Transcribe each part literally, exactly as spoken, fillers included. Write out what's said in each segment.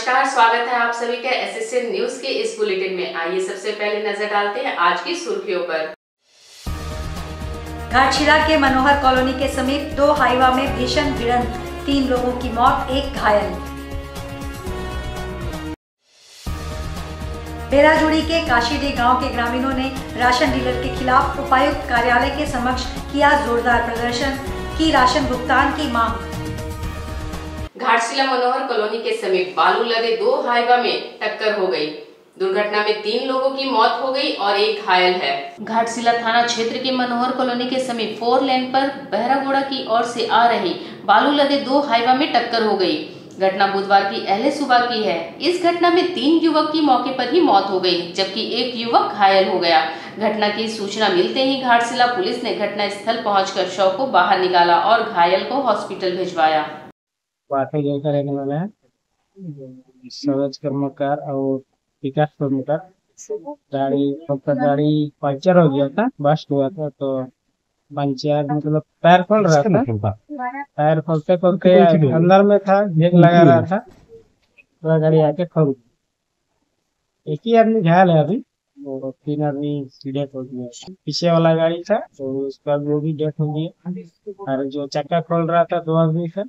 नमस्कार, स्वागत है आप सभी का एसएसएन न्यूज के इस बुलेटिन में। आइए सबसे पहले नजर डालते हैं आज की सुर्खियों पर। घाटशिला के मनोहर कॉलोनी के समीप दो हाईवा में भीषण भिड़ंत, तीन लोगों की मौत, एक घायल। बेलाजुड़ी के काशीडी गांव के ग्रामीणों ने राशन डीलर के खिलाफ उपायुक्त कार्यालय के समक्ष किया जोरदार प्रदर्शन, की राशन भुगतान की मांग। घाटशिला मनोहर कॉलोनी के समीप बालू लदे दो हाईवा में टक्कर हो गई। दुर्घटना में तीन लोगों की मौत हो गई और एक घायल है। घाटशिला थाना क्षेत्र के मनोहर कॉलोनी के समीप फोर लेन पर बहरागोड़ा की ओर से आ रही बालू लदे दो हाईवा में टक्कर हो गई। घटना बुधवार की अहले सुबह की है। इस घटना में तीन युवक की मौके पर ही मौत हो गई, जबकि एक युवक घायल हो गया। घटना की सूचना मिलते ही घाटशिला पुलिस ने घटना स्थल पहुंचकर शव को बाहर निकाला और घायल को हॉस्पिटल भिजवाया। पाठक जैसा रहने वाला है, सरोज कर्मकार और विकास कर्मकार। गाड़ी गाड़ी पंचर हो गया था, बस्ट हुआ था, तो पंचर मतलब पैर खोल रहा था, पैर खोलते खोलते अंदर में था, जेक लगा रहा था, पूरा गाड़ी आके खोल। एक ही आदमी घायल है अभी, और तीन आदमी डेथ हो गया। पीछे वाला गाड़ी था तो उसका वो भी डेथ हो गया, और जो चक्का खोल रहा था दो आदमी था।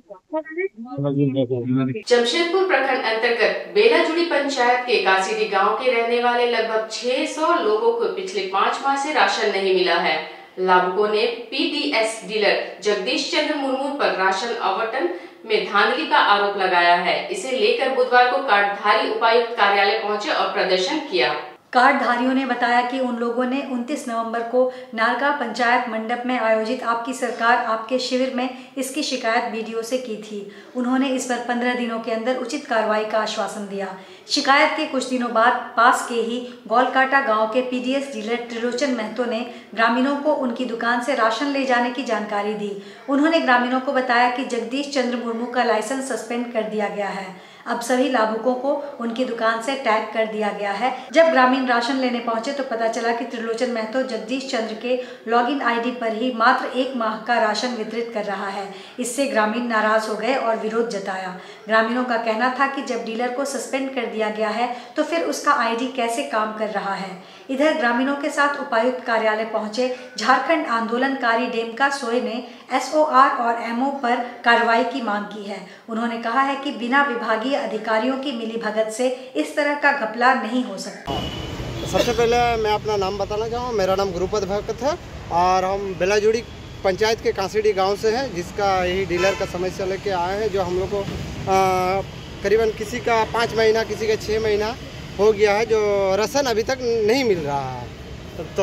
जमशेदपुर प्रखंड अंतर्गत बेलाजुड़ी पंचायत के कासीडी गांव के रहने वाले लगभग छह सौ लोगों को पिछले पाँच माह से राशन नहीं मिला है। लाभुकों ने पीडीएस डीलर जगदीश चंद्र मुर्मू पर राशन आवंटन में धांधली का आरोप लगाया है। इसे लेकर बुधवार को कार्डधारी उपायुक्त कार्यालय पहुंचे और प्रदर्शन किया। कार्डधारियों ने बताया कि उन लोगों ने उनतीस नवंबर को नारगा पंचायत मंडप में आयोजित आपकी सरकार आपके शिविर में इसकी शिकायत बीडीओ से की थी। उन्होंने इस पर पंद्रह दिनों के अंदर उचित कार्रवाई का आश्वासन दिया। शिकायत के कुछ दिनों बाद पास के ही गोलकाटा गांव के पीडीएस डीलर त्रिलोचन महतो ने ग्रामीणों को उनकी दुकान से राशन ले जाने की जानकारी दी। उन्होंने ग्रामीणों को बताया कि जगदीश चंद्र मुर्मू का लाइसेंस सस्पेंड कर दिया गया है। अब सभी लाभुकों को उनकी दुकान से टैग कर दिया गया है। जब ग्रामीण राशन लेने पहुंचे तो पता चला कि त्रिलोचन महतो जगदीश चंद्र के लॉगिन आईडी पर ही मात्र एक माह का राशन वितरित कर रहा है। इससे ग्रामीण नाराज हो गए और विरोध जताया। ग्रामीणों का कहना था कि जब डीलर को सस्पेंड कर दिया गया है तो फिर उसका आईडी कैसे काम कर रहा है। इधर ग्रामीणों के साथ उपायुक्त कार्यालय पहुंचे झारखंड आंदोलनकारी डेमका सोय ने एसओआर और एमओ पर कार्रवाई की मांग की है। उन्होंने कहा है कि बिना विभागीय अधिकारियों की मिलीभगत से इस तरह का घपला नहीं हो सकता। सबसे पहले मैं अपना नाम बताना चाहूँ। मेरा नाम गुरुपद भगत है और हम बेलाजुड़ी पंचायत के कासीडी गांव से हैं, जिसका यही डीलर का समस्या लेके आए हैं। जो हम लोग को करीबन किसी का पाँच महीना किसी का छः महीना हो गया है, जो राशन अभी तक नहीं मिल रहा है। तो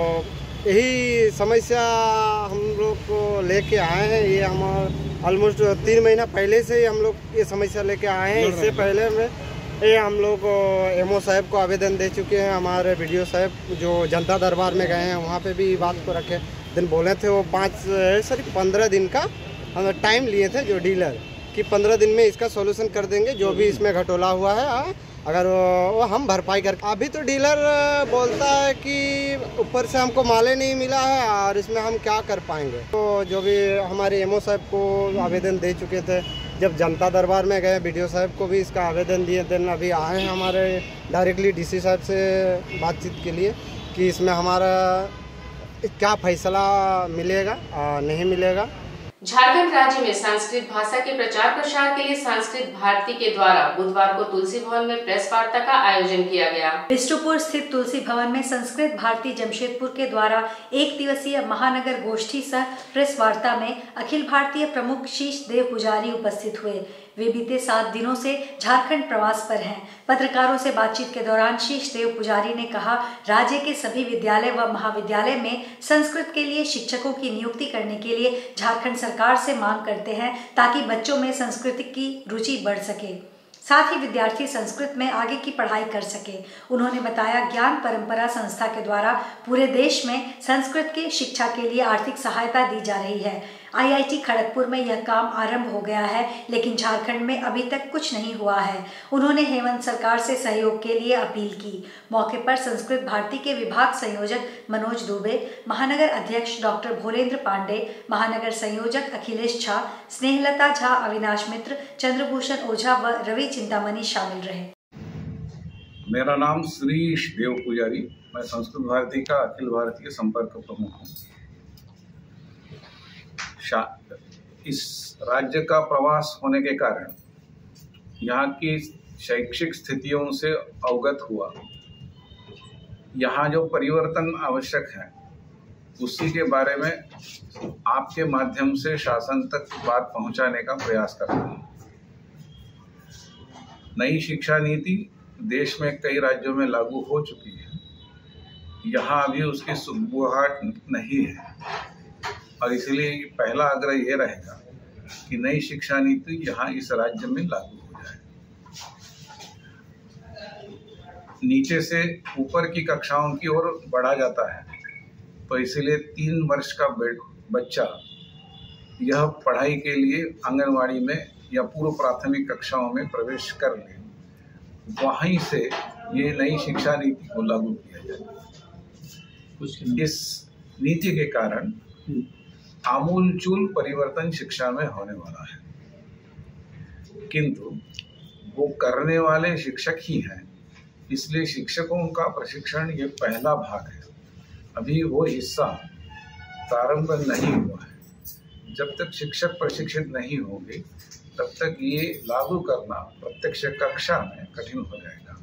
यही समस्या हम लोग को लेके आए हैं। ये हम ऑलमोस्ट तीन महीना पहले से हम लोग ये समस्या लेके आए हैं। इससे पहले में ये हम लोग एमओ साहब को आवेदन दे चुके हैं। हमारे वीडियो साहब जो जनता दरबार में गए हैं वहाँ पे भी बात को रखे दिन बोले थे। वो पाँच सॉरी पंद्रह दिन का हम टाइम लिए थे जो डीलर कि पंद्रह दिन में इसका सॉल्यूशन कर देंगे, जो भी इसमें घटोला हुआ है अगर वो, वो हम भरपाई करके। अभी तो डीलर बोलता है कि ऊपर से हमको माले नहीं मिला है और इसमें हम क्या कर पाएंगे। तो जो भी हमारे एमओ साहब को आवेदन दे चुके थे, जब जनता दरबार में गए वीडियो साहब को भी इसका आवेदन दिए थे। अभी आए हैं हमारे डायरेक्टली डीसी साहब से बातचीत के लिए कि इसमें हमारा क्या फैसला मिलेगा और नहीं मिलेगा। झारखंड राज्य में संस्कृत भाषा के प्रचार प्रसार के लिए संस्कृत भारती के द्वारा बुधवार को तुलसी भवन में प्रेस वार्ता का आयोजन किया गया। विष्णुपुर स्थित तुलसी भवन में संस्कृत भारती जमशेदपुर के द्वारा एक दिवसीय महानगर गोष्ठी सह प्रेस वार्ता में अखिल भारतीय प्रमुख शीश देव पुजारी उपस्थित हुए। वे बीते सात दिनों से झारखंड प्रवास पर हैं। पत्रकारों से बातचीत के दौरान शीश देव पुजारी ने कहा, राज्य के सभी विद्यालय व महाविद्यालय में संस्कृत के लिए शिक्षकों की नियुक्ति करने के लिए झारखंड सरकार से मांग करते हैं, ताकि बच्चों में संस्कृत की रुचि बढ़ सके, साथ ही विद्यार्थी संस्कृत में आगे की पढ़ाई कर सके। उन्होंने बताया, ज्ञान परंपरा संस्था के द्वारा पूरे देश में संस्कृत की शिक्षा के लिए आर्थिक सहायता दी जा रही है। आईआईटी खड़गपुर में यह काम आरंभ हो गया है, लेकिन झारखंड में अभी तक कुछ नहीं हुआ है। उन्होंने हेमंत सरकार से सहयोग के लिए अपील की। मौके पर संस्कृत भारती के विभाग संयोजक मनोज दुबे, महानगर अध्यक्ष डॉक्टर भोलेंद्र पांडे, महानगर संयोजक अखिलेश झा, स्नेहलता झा, अविनाश मित्र, चंद्रभूषण ओझा व रवि चिंतामणि शामिल रहे। मेरा नाम श्रीश देव पुजारी, मैं संस्कृत भारती का अखिल भारतीय संपर्क प्रमुख हूँ। इस राज्य का प्रवास होने के कारण यहाँ की शैक्षिक स्थितियों से अवगत हुआ। यहाँ जो परिवर्तन आवश्यक है उसी के बारे में आपके माध्यम से शासन तक बात पहुँचाने का प्रयास कर रहा हूँ। नई शिक्षा नीति देश में कई राज्यों में लागू हो चुकी है, यहाँ अभी उसकी सुगबुगाहट नहीं है और इसलिए पहला आग्रह ये रहेगा कि नई शिक्षा नीति यहाँ इस राज्य में लागू हो जाए। नीचे से ऊपर की कक्षाओं की ओर बढ़ा जाता है, तो इसीलिए तीन वर्ष का बच्चा यह पढ़ाई के लिए आंगनवाड़ी में या पूर्व प्राथमिक कक्षाओं में प्रवेश कर ले, वहीं से ये नई शिक्षा नीति को लागू किया जाए। इस नीति के कारण आमूलचूल परिवर्तन शिक्षा में होने वाला है, किंतु वो करने वाले शिक्षक ही हैं, इसलिए शिक्षकों का प्रशिक्षण ये पहला भाग है। अभी वो हिस्सा प्रारंभ नहीं हुआ है। जब तक शिक्षक प्रशिक्षित नहीं होंगे तब तक ये लागू करना प्रत्यक्ष कक्षा में कठिन हो जाएगा।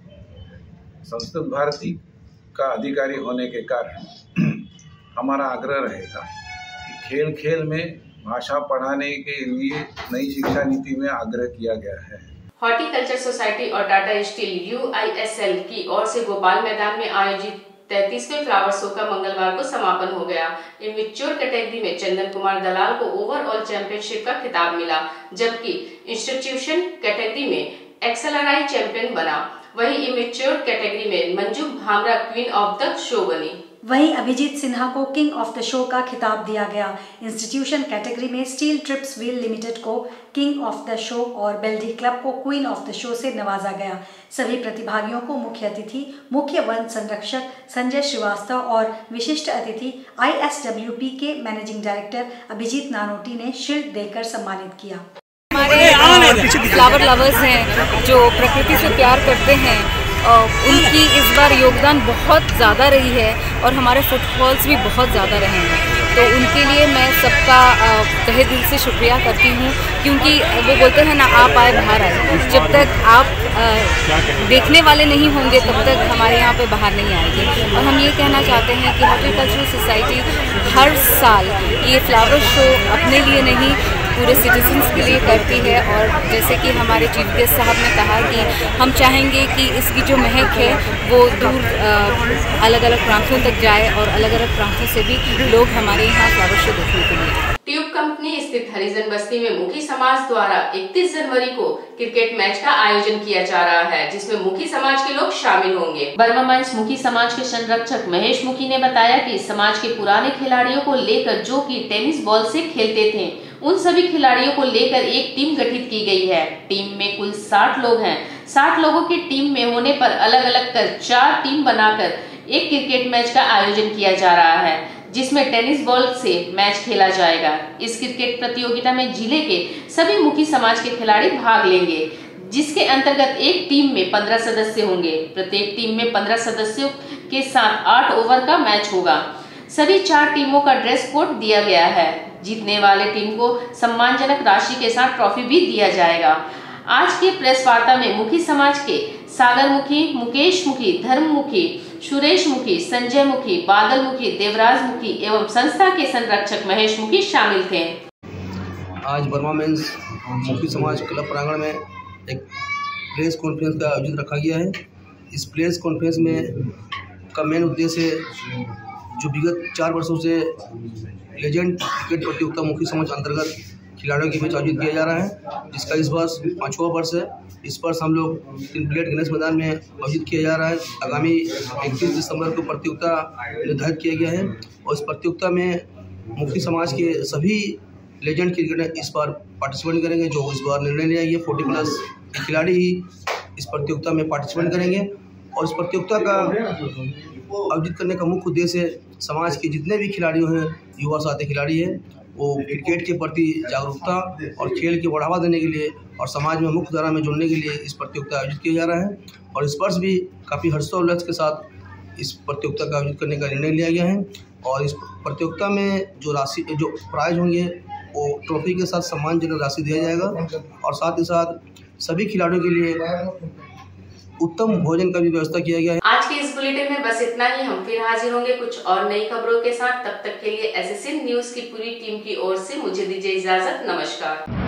संस्कृत भारती का अधिकारी होने के कारण हमारा आग्रह रहेगा कि खेल खेल में भाषा पढ़ाने के लिए नई शिक्षा नीति में आग्रह किया गया है। हॉर्टिकल्चर सोसाइटी और Tata steel U I S L की ओर से भोपाल मैदान में आयोजित तैंतीसवें फ्लावर शो का मंगलवार को समापन हो गया। इमेच्योर कैटेगरी में चंदन कुमार दलाल को ओवरऑल चैंपियनशिप का खिताब मिला, जबकि इंस्टीट्यूशन कैटेगरी में एक्सएलआरआई चैंपियन बना। वहीं इमेच्योर कैटेगरी में Manju Bhamra queen of the show बनी। वहीं अभिजीत सिन्हा को किंग ऑफ द शो का खिताब दिया गया। इंस्टीट्यूशन कैटेगरी में स्टील ट्रिप्स व्हील लिमिटेड को किंग ऑफ द शो और बेल्डी क्लब को क्वीन ऑफ द शो से नवाजा गया। सभी प्रतिभागियों को मुख्य अतिथि, मुख्य वन संरक्षक संजय श्रीवास्तव और विशिष्ट अतिथि आई एस डब्ल्यू पी के मैनेजिंग डायरेक्टर अभिजीत नानोटी ने शील्ड देकर सम्मानित किया। हमारे फ्लावर लवर्स हैं जो प्रकृति से प्यार करते हैं, उनकी इस बार योगदान बहुत ज़्यादा रही है और हमारे फुटफॉल्स भी बहुत ज़्यादा रहे हैं, तो उनके लिए मैं सबका तहे दिल से शुक्रिया करती हूँ, क्योंकि वो बोलते हैं ना, आप आए बाहर आए। जब तक आप देखने वाले नहीं होंगे तब तक हमारे यहाँ पे बाहर नहीं आएंगे। और हम ये कहना चाहते हैं कि हॉर्टिकल्चरल सोसाइटी हर साल ये फ्लावर शो अपने लिए नहीं पूरे सिटीजन्स के लिए करती है। और जैसे कि हमारे चीफ गेस्ट साहब ने कहा कि हम चाहेंगे कि इसकी जो महक है वो दूर अलग अलग प्रांतों तक जाए और अलग अलग प्रांतों से भी लोग हमारे यहाँ फ्लावर शो देखने के लिए। ट्यूब कंपनी स्थित हरिजन बस्ती में मुखी समाज द्वारा इकतीस जनवरी को क्रिकेट मैच का आयोजन किया जा रहा है, जिसमें मुखी समाज के लोग शामिल होंगे। बर्मा मंच मुखी समाज के संरक्षक महेश मुखी ने बताया कि समाज के पुराने खिलाड़ियों को लेकर, जो कि टेनिस बॉल से खेलते थे, उन सभी खिलाड़ियों को लेकर एक टीम गठित की गई है। टीम में कुल साठ लोग हैं। साठ लोगों की टीम में होने पर अलग अलग कर चार टीम बनाकर एक क्रिकेट मैच का आयोजन किया जा रहा है, जिसमें टेनिस बॉल से मैच खेला जाएगा। इस क्रिकेट प्रतियोगिता में जिले के सभी मुखी समाज के खिलाड़ी भाग लेंगे, जिसके अंतर्गत एक टीम में पंद्रह सदस्य होंगे। प्रत्येक टीम में पंद्रह सदस्यों के साथ आठ ओवर का मैच होगा। सभी चार टीमों का ड्रेस कोड दिया गया है। जीतने वाले टीम को सम्मानजनक राशि के साथ ट्रॉफी भी दिया जाएगा। आज की प्रेस वार्ता में मुखी समाज के सागर मुखी, मुकेश मुखी, धर्म मुखी, सुरेश मुखी, संजय मुखी, बादल मुखी, देवराज मुखी एवं संस्था के संरक्षक महेश मुखी शामिल थे। आज बर्मा मेंस मुखी समाज क्लब प्रांगण में एक प्रेस कॉन्फ्रेंस का आयोजन रखा गया है। इस प्रेस कॉन्फ्रेंस में का मेन उद्देश्य जो विगत चार वर्षों से लेजेंड क्रिकेट प्रतियोगिता मुखी समाज अंतर्गत खिलाड़ियों के बीच आयोजित किया जा रहा है, जिसका इस वर्ष पाँचवा वर्ष है। इस वर्ष हम लोग तीन प्लेट गणेश मैदान में आयोजित किया जा रहा है। आगामी इकतीस दिसंबर को प्रतियोगिता निर्धारित किया गया है और इस प्रतियोगिता में मुखी समाज के सभी लेजेंड क्रिकेटर इस बार पार्टिसिपेट करेंगे। जो इस बार निर्णय लिया गया फोर्टी प्लस खिलाड़ी ही इस प्रतियोगिता में पार्टिसिपेट करेंगे और इस प्रतियोगिता का आयोजित करने का मुख्य उद्देश्य समाज के जितने भी खिलाड़ियों हैं, युवा साथी खिलाड़ी हैं, वो क्रिकेट के प्रति जागरूकता और खेल को बढ़ावा देने के लिए और समाज में मुख्य धारा में जुड़ने के लिए इस प्रतियोगिता आयोजित किया जा रहा है। और इस वर्ष भी काफ़ी हर्षोल्लास के साथ इस प्रतियोगिता का आयोजित करने का निर्णय लिया गया है। और इस प्रतियोगिता में जो राशि जो प्राइज होंगे वो ट्रॉफी के साथ सम्मानजनक राशि दिया जाएगा और साथ ही साथ सभी खिलाड़ियों के लिए उत्तम भोजन का भी व्यवस्था किया गया है। आज के इस बुलेटिन में बस इतना ही। हम फिर हाजिर होंगे कुछ और नई खबरों के साथ। तब तक के लिए एसएसएन न्यूज की पूरी टीम की ओर से मुझे दीजिए इजाजत। नमस्कार।